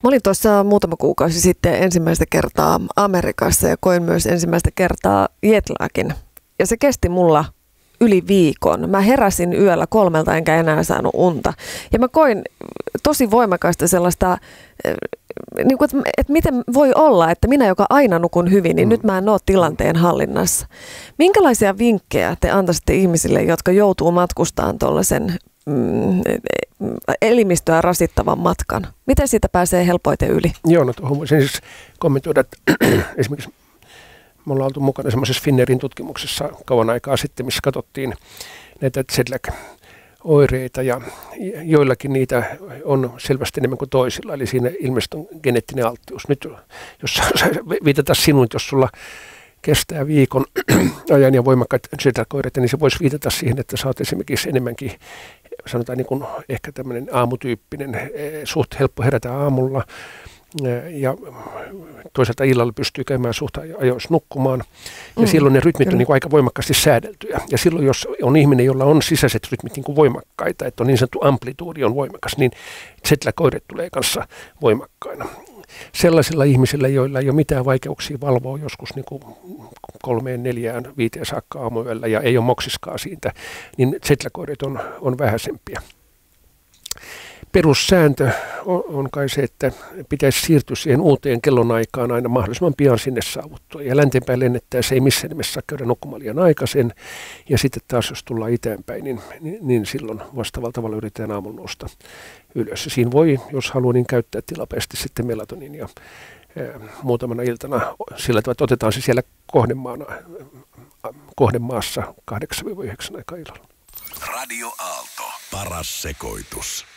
Mä olin tuossa muutama kuukausi sitten ensimmäistä kertaa Amerikassa ja koin myös ensimmäistä kertaa jetlagin. Ja se kesti mulla yli viikon. Mä heräsin yöllä 3 enkä enää saanut unta. Ja mä koin tosi voimakasta sellaista, niin kuin, että miten voi olla, että minä, joka aina nukun hyvin, niin nyt mä en ole tilanteen hallinnassa. Minkälaisia vinkkejä te antaisitte ihmisille, jotka joutuu matkustamaan tuollaisen elimistöä rasittavan matkan? Miten siitä pääsee helpoiten yli? Joo, no tuohon voisin siis kommentoida, että esimerkiksi me ollaan oltu mukana semmoisessa Finnairin tutkimuksessa kauan aikaa sitten, missä katsottiin näitä jetlag-oireita ja joillakin niitä on selvästi enemmän kuin toisilla, eli siinä ilmeisesti on geneettinen alttius. Nyt jos viitata sinun, jos sulla kestää viikon ajan ja voimakkaat jetlag-oireita, niin se voisi viitata siihen, että sä oot esimerkiksi enemmänkin, sanotaan niin kuin ehkä tämmöinen aamutyyppinen, suht helppo herätä aamulla, ja toisaalta illalla pystyy käymään suht ajoissa nukkumaan. Ja silloin ne rytmit on niin kuin aika voimakkaasti säädeltyjä. Ja silloin, jos on ihminen, jolla on sisäiset rytmit niin kuin voimakkaita, että on niin sanottu amplituudi on voimakas, niin jetlag-oireet tulee kanssa voimakkaina. Sellaisilla ihmisillä, joilla ei ole mitään vaikeuksia valvoa joskus niin kuin 3, 4, 5 saakka aamuyöllä ja ei ole moksiskaa siitä, niin jetlag-oireet on vähäisempiä. Perussääntö on kai se, että pitäisi siirtyä siihen uuteen kellonaikaan aina mahdollisimman pian sinne saavuttua. Ja länteenpäin lennettäessä ei missään nimessä saa käydä nukkumaan liian aikaisen. Ja sitten taas jos tullaan itäänpäin, niin silloin vastaavalla tavalla yritetään aamulla nousta ylös. Ja siinä voi, jos haluaa, niin käyttää tilapäisesti sitten melatoniinia muutamana iltana sillä tavalla, että otetaan se siellä kohdemaassa 8-9 aikaa illalla. Radio Aalto. Paras sekoitus.